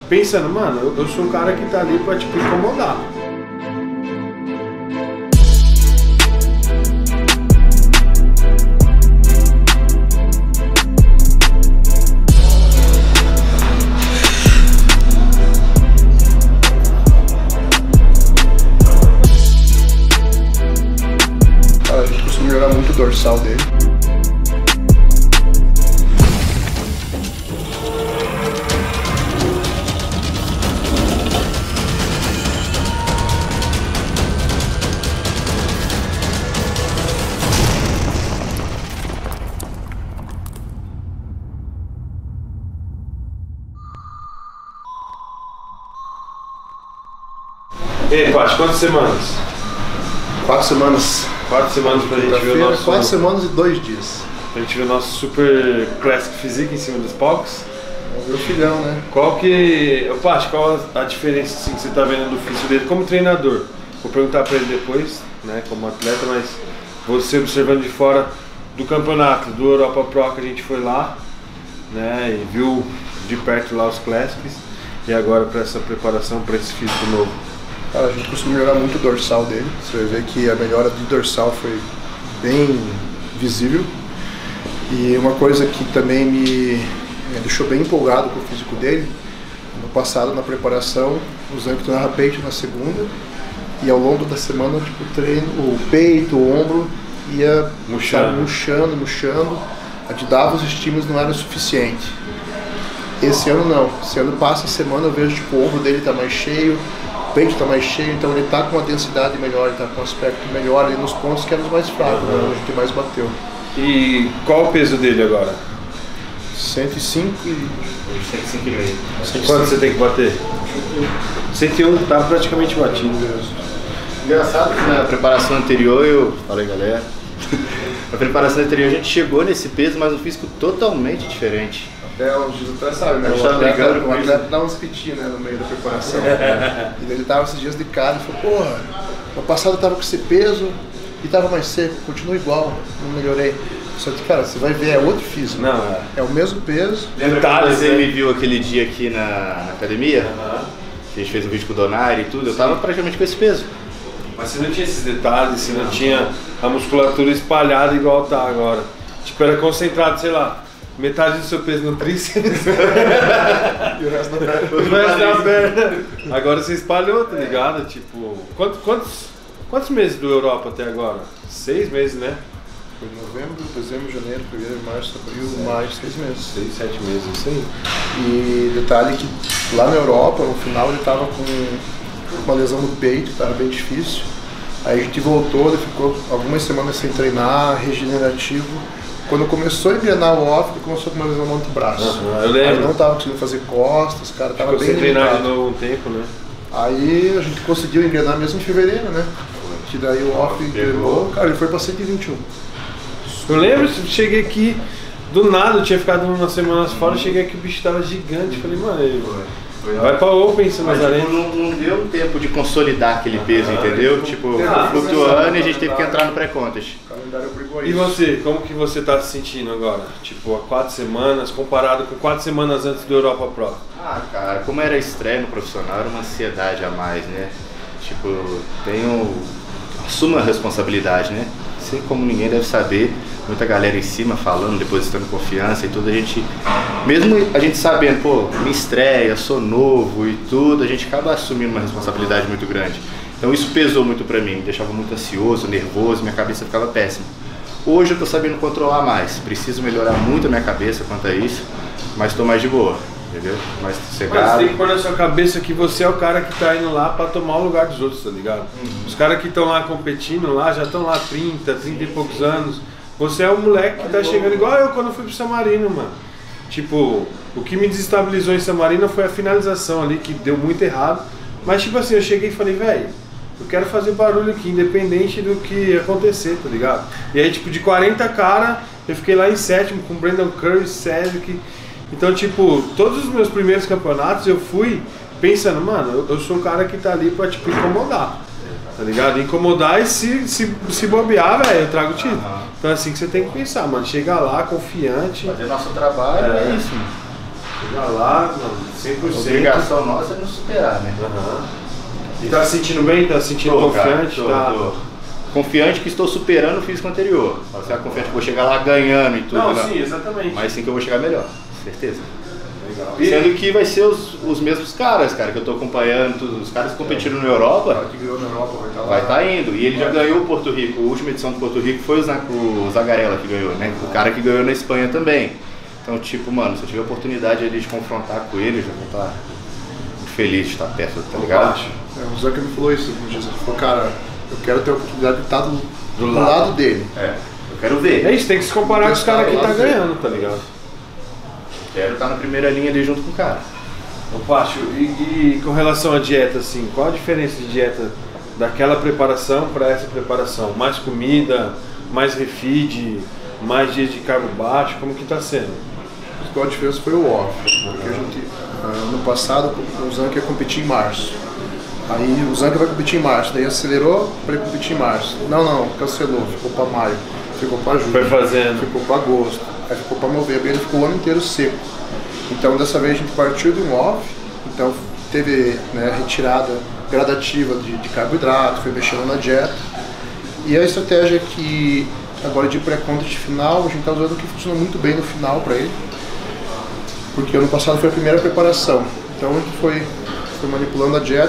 Pensando, mano, eu sou o cara que tá ali pra, tipo, incomodar. Cara, a gente costuma melhorar muito o dorsal dele. E aí, Paty, quantas semanas? 4 semanas. 4 semanas pra gente ver o nosso... 4 semanas e 2 dias. Pra gente ver o nosso super classic physique em cima dos palcos. Vamos ver o filhão, né? Qual que... Ô, Paty, qual a diferença assim, que você tá vendo do físico dele como treinador? Vou perguntar pra ele depois, né, como atleta, mas você observando de fora do campeonato, do Europa Pro que a gente foi lá, né, e viu de perto lá os classics, e agora pra essa preparação, pra esse físico novo. Cara, a gente costuma melhorar muito o dorsal dele. Você vai ver que a melhora do dorsal foi bem visível. E uma coisa que também me deixou bem empolgado com o físico dele, no passado, na preparação, usando que treinava peito na segunda, e ao longo da semana, tipo, treino, o peito, o ombro, ia murchando. A de dar os estímulos não era o suficiente. Esse ano não. Esse ano passa a semana, eu vejo tipo, o ombro dele tá mais cheio, o peito está mais cheio, então ele está com uma densidade melhor, ele está com um aspecto melhor ali nos pontos que eram os mais fracos, né, onde a gente mais bateu. E qual o peso dele agora? 105 e... 105,5. Quanto você tem que bater? 101, tá praticamente batido. Engraçado que na preparação anterior, Falei, galera. Na preparação anterior a gente chegou nesse peso, mas um físico totalmente diferente. Até os dias atrás, sabe, né? O atleta dá uns pitinhos, né, no meio da preparação. E ele tava esses dias de cara e falou, porra, no passado eu tava com esse peso e tava mais seco, continua igual, não melhorei. Só que, cara, você vai ver, é outro físico. Não, é o mesmo peso. Lembra quando você me viu aquele dia aqui na academia? Que a gente fez um vídeo com o Donaire e tudo, eu tava praticamente com esse peso. Mas você não tinha esses detalhes, você não tinha a musculatura espalhada igual tá agora. Tipo, era concentrado, sei lá, metade do seu peso no tríceps E o resto da perna. o resto da perna. Agora você espalhou, tá ligado? Tipo, quantos meses do Europa até agora? 6 meses, né? Foi novembro, dezembro, janeiro, fevereiro, março, abril, maio, 6 meses. 6, 7 meses, isso aí. E detalhe que lá na Europa, no final, ele tava com uma lesão no peito, estava bem difícil. Aí a gente voltou, ele ficou algumas semanas sem treinar, regenerativo. Quando começou a engrenar o off, ele começou com uma lesão no antebraço. Eu lembro. Aí não estava conseguindo fazer costas, cara, estava bem Você treinar limitado. de novo um tempo, né? Aí a gente conseguiu engrenar mesmo em fevereiro, né? Que daí o off engrenou, cara, ele foi para 121. Eu lembro, cheguei aqui, do nada, eu tinha ficado umas semanas fora, cheguei aqui, o bicho tava gigante. Falei, mano, vai pra Open, seu Nazareno. Não deu tempo de consolidar aquele peso, entendeu? Tipo, flutuando e a gente teve que entrar no pré-contest. O calendário obrigou E você, como que você tá se sentindo agora? Tipo, há 4 semanas, comparado com 4 semanas antes do Europa Pro? Ah, cara, como era estreia no profissional, era uma ansiedade a mais, né? Tipo, assumo a responsabilidade, né? Assim como ninguém deve saber, muita galera em cima falando, depositando confiança e tudo, mesmo a gente sabendo, pô, minha estreia, sou novo e tudo, a gente acaba assumindo uma responsabilidade muito grande. Então isso pesou muito pra mim, me deixava muito ansioso, nervoso, minha cabeça ficava péssima. Hoje eu tô sabendo controlar mais, preciso melhorar muito a minha cabeça quanto a isso, mas tô mais de boa, entendeu? Mais sossegado. Mas você tem que pôr na sua cabeça que você é o cara que tá indo lá pra tomar o lugar dos outros, tá ligado? Os caras que estão lá competindo lá, já estão lá 30 e poucos anos. Você é um moleque que tá chegando igual eu quando fui pro San Marino, mano. Tipo, o que me desestabilizou em San Marino foi a finalização ali, que deu muito errado. Mas tipo assim, eu cheguei e falei, velho, eu quero fazer barulho aqui, independente do que acontecer, tá ligado? E aí, tipo, de 40 cara, eu fiquei lá em 7º com Brandon Curry, Cedric. Então, tipo, todos os meus primeiros campeonatos eu fui pensando, mano, eu sou o cara que tá ali pra, tipo, incomodar, tá ligado? Incomodar e se bobear, velho, eu trago o título. Então é assim que você tem que pensar, mano, chegar lá confiante. Fazer nosso trabalho é isso, mano. Chega lá, mano, 100%. A obrigação nossa é nos superar, né? Uhum. E tá se sentindo bem? Tá se sentindo confiante? Tô. Confiante que estou superando o físico anterior. Você é confiante que vou chegar lá ganhando e tudo. Não, sim, exatamente. Mas sim que eu vou chegar melhor, certeza. Legal. Sendo que vai ser os mesmos caras, cara, que eu tô acompanhando, os caras que competiram na Europa. O cara que ganhou na Europa vai estar lá. Vai estar indo. E ele já ganhou o Porto Rico. A última edição do Porto Rico foi o Zagarella que ganhou, né? O cara que ganhou na Espanha também. Então, tipo, mano, se eu tiver a oportunidade ali de confrontar com ele, eu já vou estar muito feliz de estar perto, tá ligado? O Zanca me falou isso alguns dias. Ele falou, cara, eu quero ter a oportunidade de estar do lado dele. É, eu quero ver. É isso, tem que se comparar com os caras que tá ganhando, tá ligado? Quero estar na primeira linha ali junto com o cara. Ô Pacho, e com relação à dieta, assim, qual a diferença de dieta daquela preparação para essa preparação? Mais comida, mais refeed, mais dias de carbo baixo, como que tá sendo? A diferença foi o off, porque a gente, ano passado o Zanca ia competir em março. Aí o Zanca vai competir em março, daí acelerou para ele competir em março. Não, cancelou, ficou para maio, ficou para julho, Foi fazendo. ficou para agosto, aí ficou para novembro, e ele ficou o ano inteiro seco. Então dessa vez a gente partiu de um off, então teve, né, retirada gradativa de carboidrato, foi mexendo na dieta. E a estratégia que agora de pré-contest final, a gente está usando que funcionou muito bem no final para ele. Porque ano passado foi a primeira preparação, então a gente foi manipulando a dieta,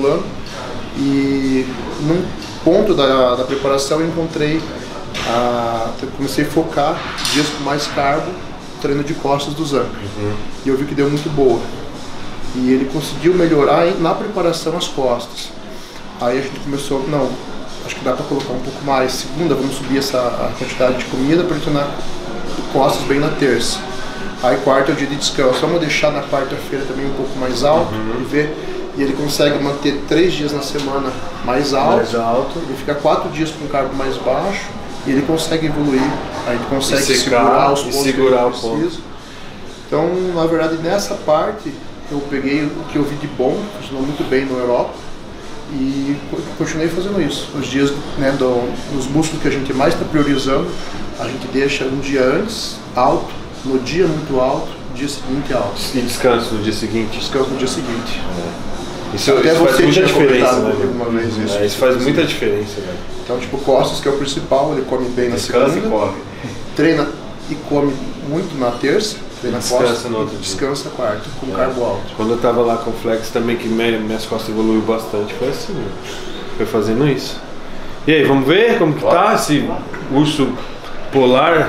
e num ponto da preparação eu encontrei, comecei a focar dias com mais carbo, treino de costas do Zanca, e eu vi que deu muito boa, e ele conseguiu melhorar na preparação as costas. Aí a gente começou, não, acho que dá para colocar um pouco mais, segunda vamos subir a quantidade de comida para treinar costas bem na terça. Aí quarta é o dia de descanso, vamos deixar na quarta-feira também um pouco mais alto e ver. E ele consegue manter 3 dias na semana mais alto. Ele fica 4 dias com carbo mais baixo e ele consegue evoluir. Aí ele consegue segurar os pontos que ele precisa. Então, na verdade, nessa parte eu peguei o que eu vi de bom, funcionou muito bem na Europa e continuei fazendo isso. Os dias, né, nos músculos que a gente mais está priorizando, a gente deixa um dia antes alto, no dia muito alto, dia seguinte alto. E descanso no dia seguinte? Descanso no dia seguinte. Isso faz muita diferença, né? Alguma vez isso. Isso faz muita diferença, velho. Então, tipo, costas, que é o principal, ele come bem na segunda, E come. treina e come muito na terça, treina Descansa costas, no outro dia. descansa quarta, com carbo alto. Quando eu tava lá com o Flex também, que minhas costas evoluiu bastante, foi assim, né? Foi fazendo isso. E aí, vamos ver como que tá esse urso polar?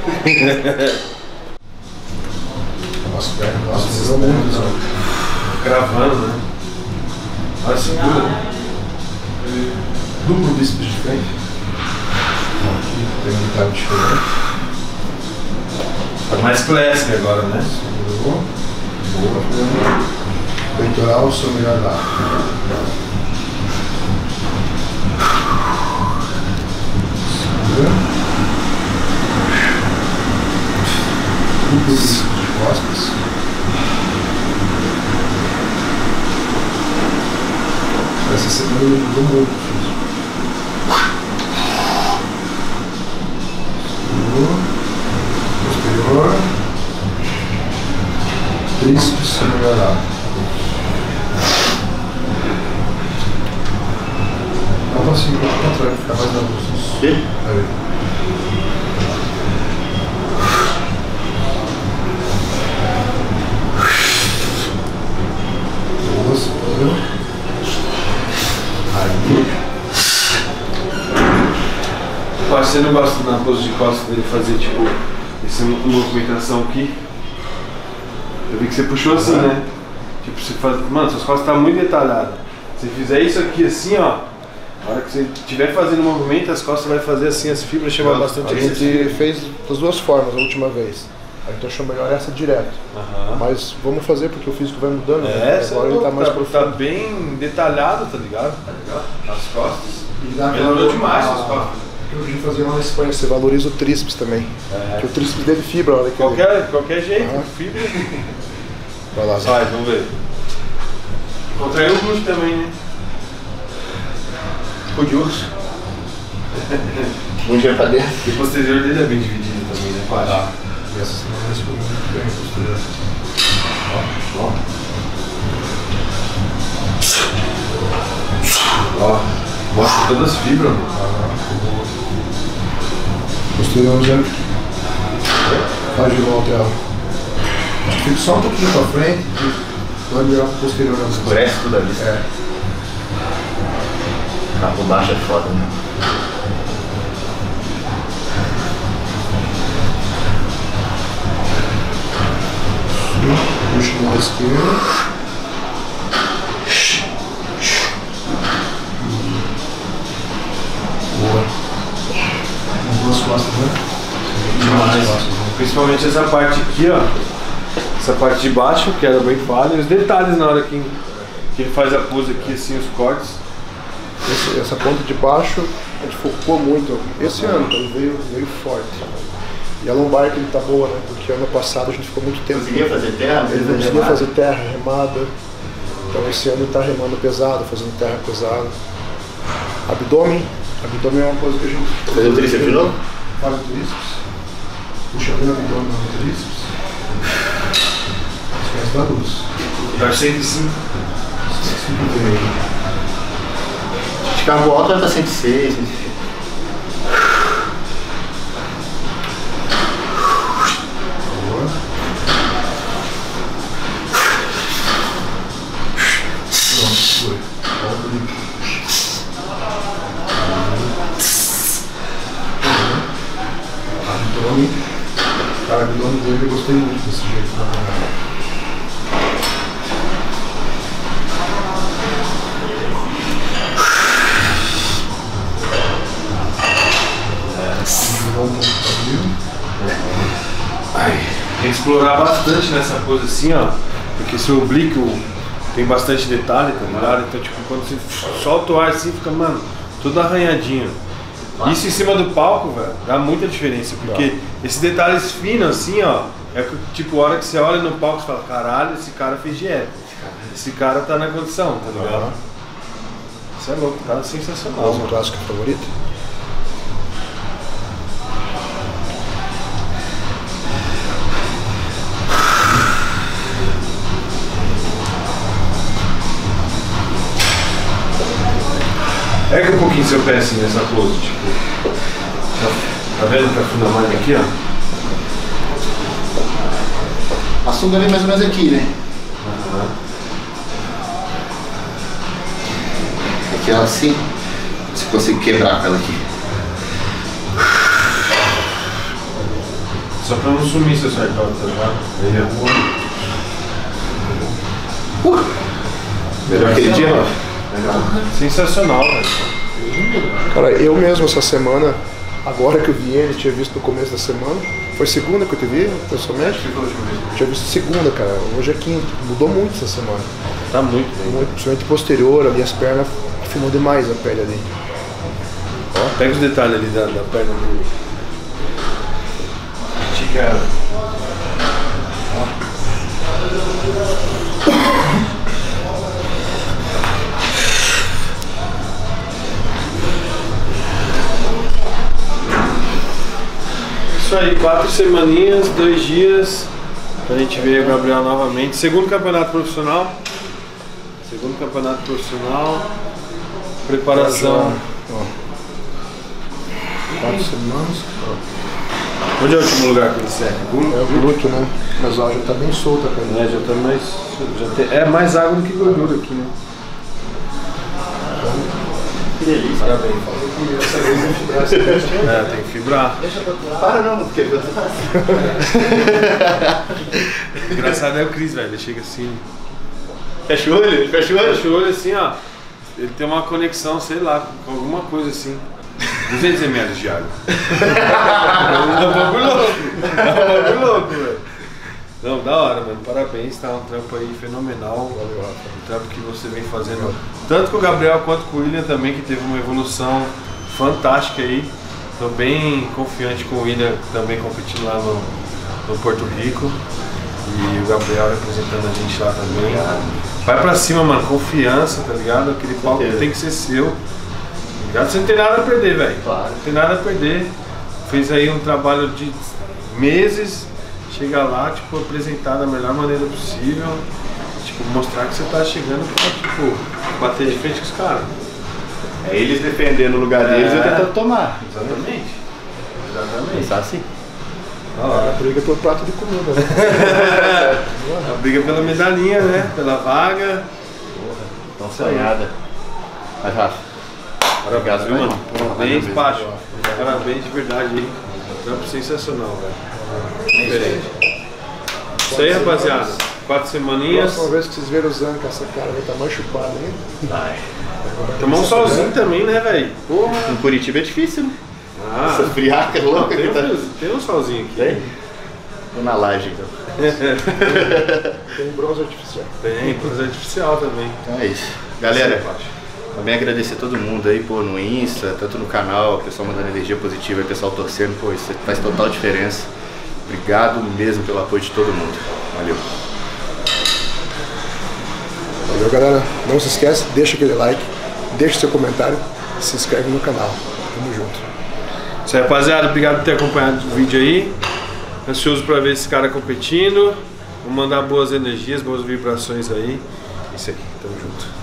Nossa, precisam muito, né? Gravando, né? Olha, segura. Duplo bíceps de frente. Aqui tem um detalhe diferente. Tá mais classic agora, né? Boa. Peitoral, seu melhor lado. Segura. Duplo bíceps de costas. Essa semana ele mudou muito. Posterior. Tríceps melhorado. Não consigo ir ao contrário, ficar mais na luz. Aí. Boa, Você não gosta na pose de costas dele fazer tipo essa movimentação aqui? Eu vi que você puxou assim, né? Tipo, você faz. Mano, suas costas estão muito detalhadas. Se fizer isso aqui assim, ó, na hora que você estiver fazendo o movimento, as costas vai fazer assim, as fibras chamam bastante a gente fez das duas formas a última vez. A gente achou melhor essa direto. Mas vamos fazer porque o físico vai mudando. Né? Agora ele tá mais profundo. Tá bem detalhado, tá ligado? As costas. Melhorou demais as costas. Que eu fazia lá na Espanha, você valoriza o tríceps também. Que o tríceps dele fibra, olha que qualquer jeito, fibra. Vai lá, vai, vamos ver. Contraiu o glúteo também, né? O de urso. Um dia pra dentro. E o posterior dele é bem dividido também, né? E essa semana ele ficou muito bem posterior. Ó, mostra todas as fibras, mano. Posterior já faz de volta ela. Fica só um pouquinho pra frente e vai virar pro posterior. Escurece tudo ali. É. Carro baixo é foda, né? Puxa na esquerda. Boa. As duas costas, né? Demais. Principalmente essa parte aqui, ó. Essa parte de baixo, que era bem falha. E os detalhes na hora que ele faz a pose aqui, assim, os cortes. Essa ponta de baixo a gente focou muito esse ano, então veio forte. E a lombar que ele tá boa, né? Porque ano passado a gente ficou muito tempo. Conseguia fazer terra? Ele não conseguia fazer terra, remada. Então esse ano ele tá remando pesado, fazendo terra pesada. Abdômen é uma coisa que a gente. Fazer o tríceps de novo? Faz o tríceps. Puxa bem o abdômen no tríceps. Esquece da luz. Dá 105. De carro alto vai estar 106, 106. Cara, o abdômen dele eu gostei muito desse jeito. Tem que explorar bastante nessa pose assim, ó. Porque seu oblíquo tem bastante detalhe, tá ligado? Então, tipo, quando você solta o ar assim, fica, mano, tudo arranhadinho. Isso em cima do palco, velho, dá muita diferença. Porque esses detalhes finos assim, ó, é que, tipo, a hora que você olha no palco, você fala, caralho, esse cara fez dieta. Esse cara tá na condição, tá ligado? Isso é louco, tá sensacional. Qual é o clássico favorito? Pega um pouquinho seu pé assim nessa pose, tipo. Tá vendo que afunda mais aqui, ó? A sunga vem mais ou menos aqui, né? Aqui ela assim, se consigo quebrar com ela aqui. Só pra não sumir seu sartório, tá ligado? Aí, ó. Melhor aquele dia, ó. Sensacional, velho. Cara, eu mesmo essa semana, agora que eu vi ele, tinha visto no começo da semana. Foi segunda que eu te vi, pessoalmente? Tinha visto segunda, cara. Hoje é quinta. Mudou muito essa semana. Tá muito bem. Muito, principalmente posterior, ali as pernas afinou demais a pele ali. Ó, pega os detalhes ali da perna dele. Cara. Isso aí, 4 semaninhas, 2 dias pra gente ver o Gabriel novamente. Segundo campeonato profissional. Preparação. 4 semanas. Onde é o último lugar que ele segue? É o glúteo, né? Mas ó, já tá bem solta a perna. É, já tá mais. É mais água do que gordura aqui, né? Que delícia. Parabéns. Essa vez tem que fibrar essa vez. É, tem que fibrar. Para não, porque eu Engraçado é o Cris, velho. Ele chega assim. Fecha o olho, fecha o olho. Fecha o olho assim, ó. Ele tem uma conexão, sei lá, com alguma coisa assim. 200 ml de água. É um bagulho louco, velho. Não, da hora, mano. Parabéns, tá um trampo aí fenomenal. Valeu, Rafa. O trampo que você vem fazendo, tanto com o Gabriel quanto com o William também, que teve uma evolução fantástica aí. Tô bem confiante com o William também competindo lá no Porto Rico. E o Gabriel representando a gente lá também. Vai pra cima, mano. Confiança, tá ligado? Aquele palco tem que ser seu. Você não tem nada a perder, velho. Claro. Não tem nada a perder. Fez aí um trabalho de meses, chega lá, tipo, apresentar da melhor maneira possível, tipo, mostrar que você tá chegando pra, tipo, bater de frente com os caras. É eles defendendo o lugar deles e eu tentando tomar. Exatamente. Exatamente. Pensar assim. A briga pelo prato de comida, né? A briga pela medalhinha, né? Pela vaga. Tão sonhada. Mas, Rafa, Parabéns, viu, mano? Parabéns, mesmo. Pacho. Parabéns de verdade aí. Trampo sensacional, velho. Diferente. Isso aí, rapaziada. 4 semaninhas. Próxima vez que vocês verem o Zanca, essa cara vai estar mais chupada ainda. Vai. Tomar um solzinho também, né, velho? Porra. Em Curitiba é difícil, né? Ah, Essa friaca louca que tá. tem um solzinho aqui. Tem? Tô na laje, então. Tem bronze artificial. Tem, coisa artificial também. Então é isso. Galera, Isso aí, Pacho. também agradecer a todo mundo aí, pô, no Insta, tanto no canal, o pessoal mandando energia positiva, o pessoal torcendo, pô, isso faz total diferença. Obrigado mesmo pelo apoio de todo mundo. Valeu. Valeu, galera. Não se esquece, deixa aquele like, deixa seu comentário e se inscreve no canal. Tamo junto. Isso aí, rapaziada. Obrigado por ter acompanhado o vídeo aí. Ansioso pra ver esse cara competindo. Vou mandar boas energias, boas vibrações aí. Isso aí, tamo junto.